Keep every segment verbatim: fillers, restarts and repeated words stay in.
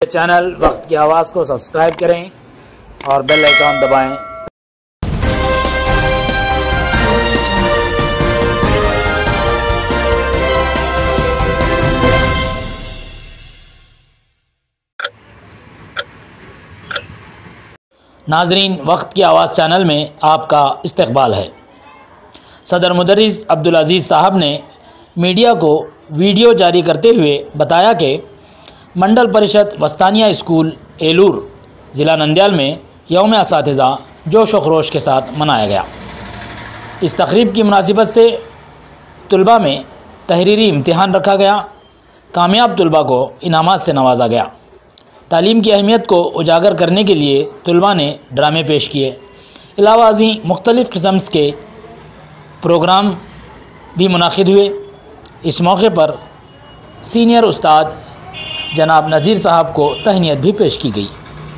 Channel वक्त की आवाज़ को सब्सक्राइब करें और बेल आइकॉन दबाएं। नाजरीन, वक्त की आवाज़ चैनल में आपका इस्तकबाल है। सदर मुदर्रिस अब्दुल अज़ीज़ साहब ने मीडिया को वीडियो जारी करते हुए बताया कि मंडल परिषद वस्तानिया स्कूल एलूर ज़िला नंदयाल में यौम असातिज़ा जोश व खरोश के साथ मनाया गया। इस तकरीब की मुनासिबत से तुलबा में तहरीरी इम्तिहान रखा गया। कामयाब तुलबा को इनामात से नवाजा गया। तालीम की अहमियत को उजागर करने के लिए तुलबा ने ड्रामे पेश किए। अलावा अज़ीं मुख्तलिफ़ किस्म के प्रोग्राम भी मुनाकिद हुए। इस मौके पर सीनियर उस्ताद जनाब नज़ीर साहब को तहनीत भी पेश की गई।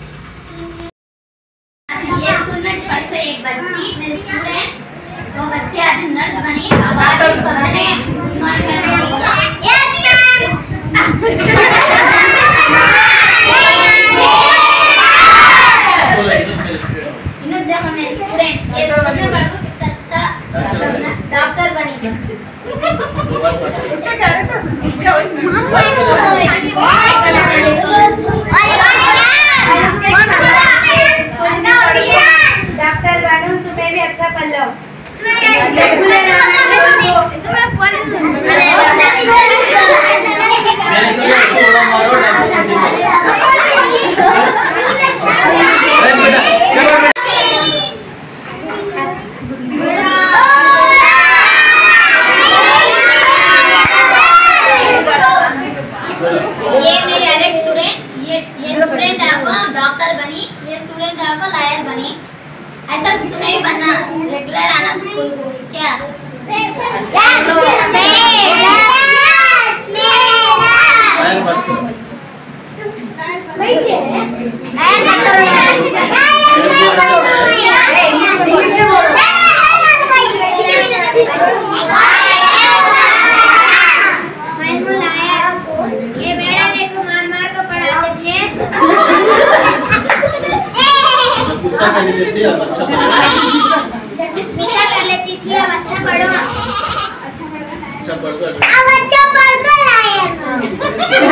डॉक्टर बनी डॉक्टर बनूं, तुम्हें भी अच्छा पढ़ लो। ये मेरे अलग स्टूडेंट, ये ये स्टूडेंट आपको डॉक्टर बनी, ये स्टूडेंट आपको लॉयर बनी। ऐसा तुम्हें भी बनना, रेगुलर आना स्कूल को। क्या कर लेती थी, अब अच्छा पढ़ो। मिसा कर लेती थी, अब अच्छा पढ़ो। अच्छा पढ़ कर अब अच्छा पढ़ कर लायर बनो।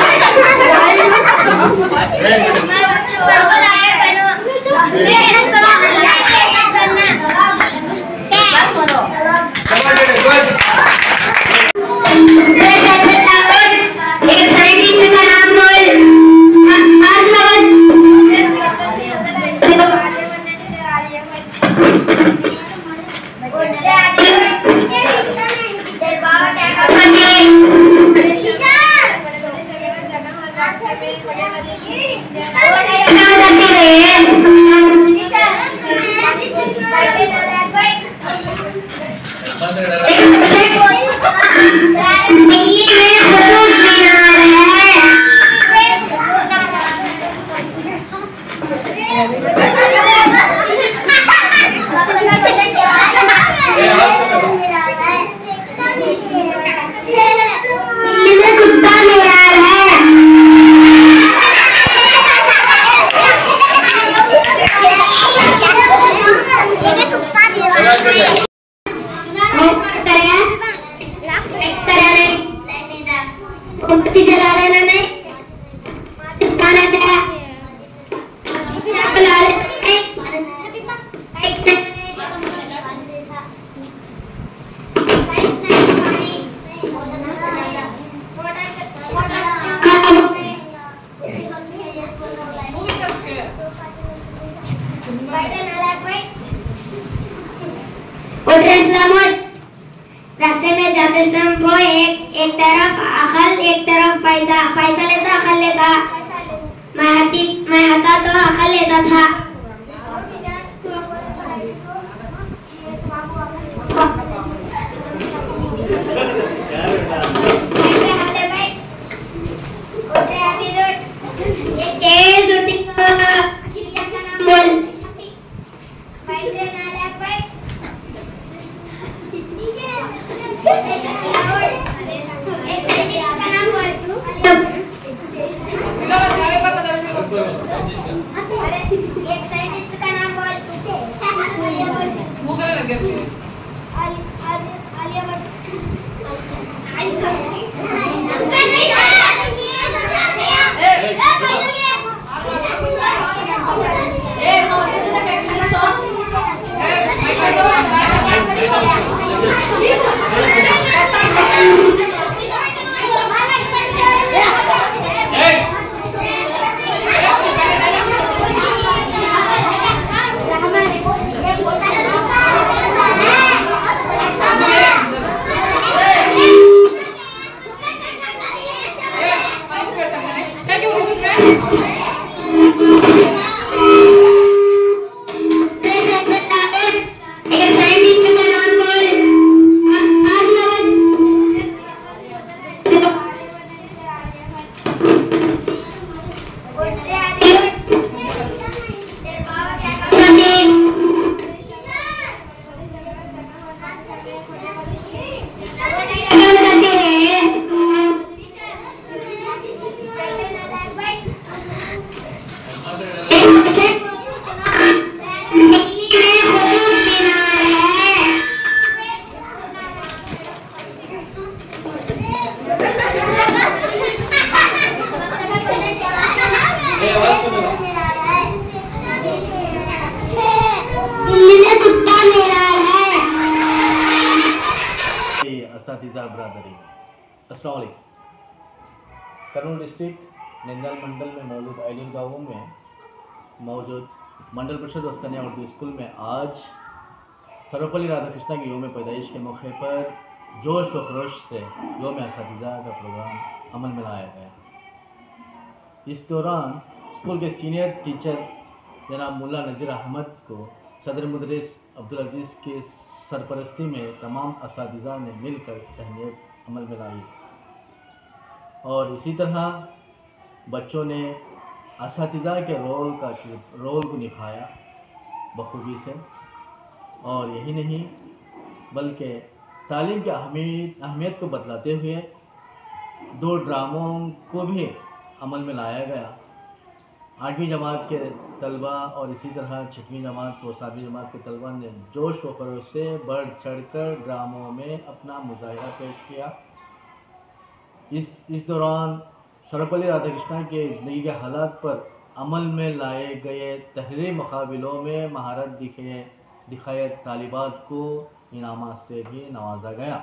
मैं अच्छा पढ़ कर लायर बनो। मेहनत करो, ये सब करना। बस बोलो। एक साइंटिस्ट का नाम बोल। रास्ते में जाते समय वो एक एक तरफ अखल एक तरफ पैसा पैसा लेता अखल लेता। मैं हाथी मैं हाथा तो अखल लेता था। बोल एक साइंटिस्ट का नाम बोल। एक साइंटिस्ट का नाम बोल। मुंह करने लग गया। आलिया भट्ट। असातिज़ा बरादरी अस्सलाम वालेकुम। कर्नूल डिस्ट्रिक्ट नंदयाल मंडल में मौजूद आइलिन गाँव में मौजूद मंडल परिषद वस्तानिया उर्दू स्कूल में आज सर्वपल्ली राधाकृष्णा की योम पैदाइश के मौके पर जोश व खरोश से योम असातिज़ा का प्रोग्राम अमल में लाया गया। इस दौरान स्कूल के सीनियर टीचर जनाब मुल्ला नज़ीर अहमद को सदर मुदरिस अब्दुल अजीज़ के सरपरस्ती में तमाम असातिज़ा ने मिलकर तहनीत अमल में लाई और इसी तरह बच्चों ने असातिज़ा के रोल का रोल को निभाया बखूबी से। और यही नहीं बल्कि तालीम की अहमियत अहमियत को बतलाते हुए दो ड्रामों को भी अमल में लाया गया। आठवीं जमात के तलबा और इसी तरह छठवीं जमात और सातवीं जमात के तलबा ने जोश व खरोश से बढ़ चढ़कर ड्रामों में अपना मुजाहिरा पेश किया। इस इस दौरान सर्वपल्ली राधाकृष्णा के ज़िंदगी के हालात पर अमल में लाए गए तहरीरी मुकाबलों में महारत दिखे दिखाए तालिबात को इनामात से भी नवाजा गया।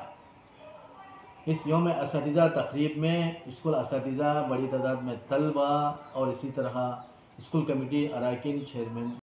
इस योम असातिज़ा तकरीब में स्कूल असातिज़ा बड़ी तादाद में तलबा और इसी तरह स्कूल कमेटी अरकान चेयरमैन